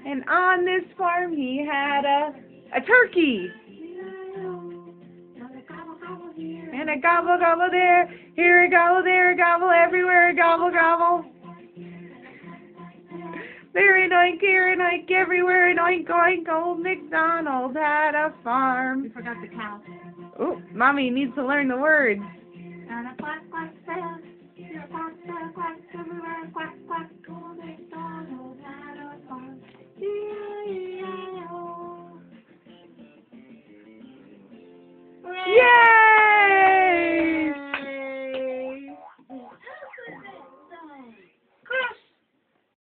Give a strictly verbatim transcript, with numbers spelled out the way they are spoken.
And on this farm he had a, a turkey. And a gobble gobble there, here a gobble, there a gobble, everywhere a gobble gobble. There an oink, here an oink, everywhere an oink oink. Old MacDonald had a farm. We forgot the cow. Oh, Mommy needs to learn the words. And a quack quack says, here a quack, there a quack, everywhere a quack quack. Old MacDonald